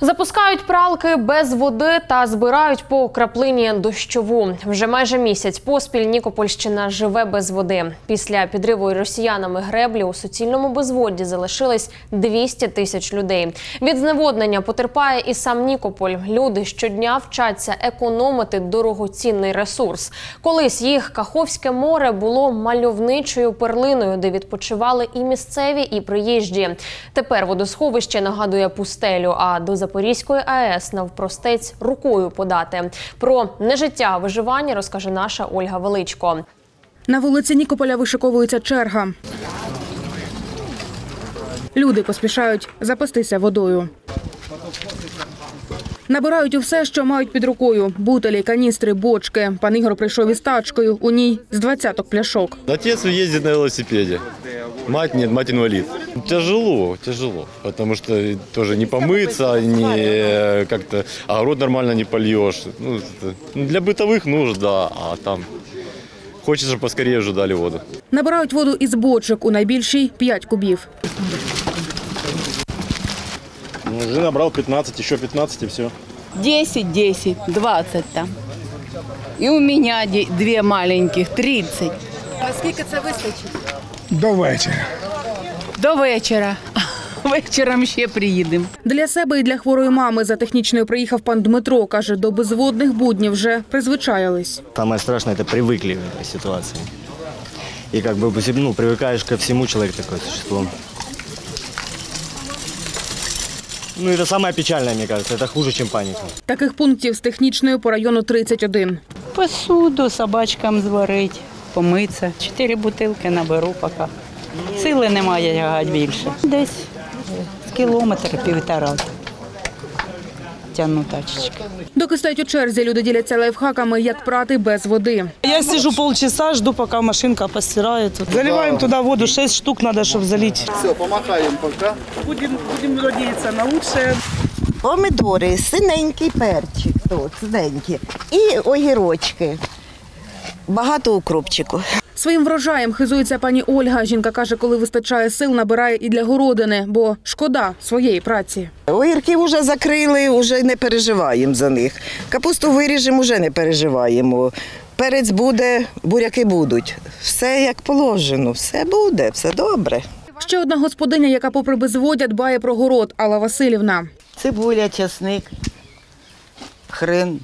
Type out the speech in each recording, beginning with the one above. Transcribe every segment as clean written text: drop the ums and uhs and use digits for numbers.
Запускають пралки без води та збирають по краплині дощову. Вже майже місяць поспіль Нікопольщина живе без води. Після підриву росіянами греблі у суцільному безводді залишились 200 тисяч людей. Від зневоднення потерпає і сам Нікополь. Люди щодня вчаться економити дорогоцінний ресурс. Колись їх Каховське море було мальовничою перлиною, де відпочивали і місцеві, і приїжджі. Тепер водосховище нагадує пустелю, а до Запорізької АЕС навпростець рукою подати. Про нежиття, а виживання розкаже наша Ольга Величко. На вулиці Нікополя вишиковується черга. Люди поспішають запастися водою. Набирають усе, що мають під рукою – бутилі, каністри, бочки. Пан Ігор прийшов із тачкою, у ній з 20 пляшок. Отец ездит на велосипеде, мать нет, мать инвалид. Тяжело, потому что тоже не помыться, не как-то огород нормально не польешь. Ну, для бытовых нужд, да, а там хочется, чтобы поскорее уже дали воду. Набирають воду із бочок, у найбільшій – 5 кубів. Уже набрал 15, еще 15 и все. 10, 20 там. И у меня 2 маленьких, 30. Наскільки це вистачить? До вечора. До вечора. Вечором ще приїдемо. Для себе і для хворої мами за технічною приїхав пан Дмитро. Каже, до безводних буднів вже призвичаїлись. Самое страшное – это привыкли к ситуации. И как бы, ну, привыкаешь ко всему, человек такое существо. Ну, это самое печальное, мне кажется, это хуже, чем паника. Таких пунктів з технічною по району 31. Посуду собачкам зварити, помитися. 4 бутилки наберу поки. Сили немає тягати більше. Десь кілометр, 1,5 тягну тачечки. Доки стоять у черзі, люди діляться лайфхаками, як прати без води. Я сижу полчаса, жду, пока машинка постирает. Заливаем туда воду, 6 штук надо, чтобы залить. Все, помахаем пока. Будем надеяться на лучшее. Помидори, синенький перчик, синенький, і огірочки. Багато укропчику. Своїм врожаєм хизується пані Ольга. Жінка каже, коли вистачає сил, набирає і для городини, бо шкода своєї праці. Огірки вже закрили, вже не переживаємо за них. Капусту виріжемо, вже не переживаємо. Перець буде, буряки будуть. Все як положено, все буде, все добре. Ще одна господиня, яка попри безводдя дбає про город – Алла Василівна. Цибуля, часник, хрен,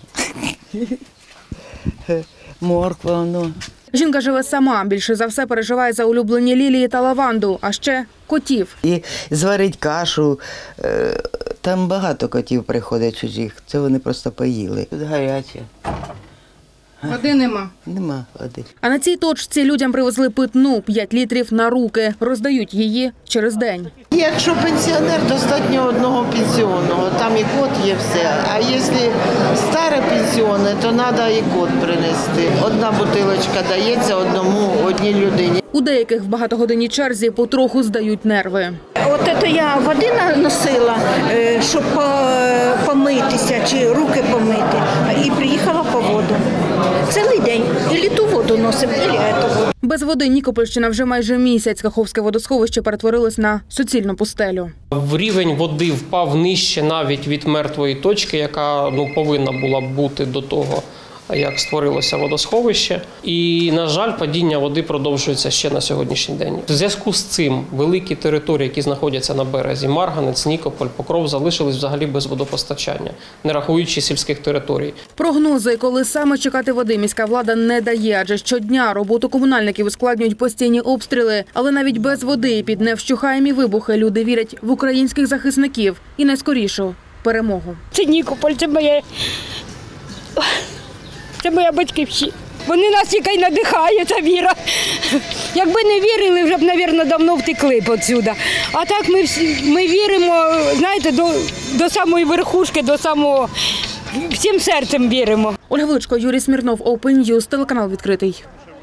морква, Жінка живе сама, більше за все переживає за улюблені лілії та лаванду, а ще котів. І зварить кашу. Там багато котів приходить чужих, це вони просто поїли. Тут гаряче. Води нема? Нема води. А на цій точці людям привезли питну – 5 літрів на руки. Роздають її через день. Якщо пенсіонер, достатньо одного пенсіонного, там і кот є все. А якщо старе пенсіонне, то треба і кот принести. Одна бутилочка дається одній людині. У деяких в багатогодинній черзі потроху здають нерви. От це я води носила, щоб помитися чи руки помити, і приїхала по воду. Цілий день. І ту воду носимо, і цю. Без води Нікопольщина вже майже місяць. Каховське водосховище перетворилось на суцільну пустелю. Рівень води впав нижче навіть від мертвої точки, яка повинна була бути до того, як створилося водосховище. І, на жаль, падіння води продовжується ще на сьогоднішній день. В зв'язку з цим великі території, які знаходяться на березі, Марганець, Нікополь, Покров, залишились взагалі без водопостачання, не рахуючи сільських територій. Прогнози, коли саме чекати води, міська влада не дає, адже щодня роботу комунальників ускладнюють постійні обстріли. Але навіть без води, під невщухаємі вибухи, люди вірять в українських захисників і найскорішу перемогу. Це Нікополь, це моя батьківщина. Вони нас тільки й надихає, та віра. Якби не вірили, вже б, мабуть, давно втекли б отсюда. А так ми віримо, знаєте, до самої верхушки, до самого, всім серцем віримо. Ольга Величко, Юрій Смірнов, Open News, телеканал «Відкритий».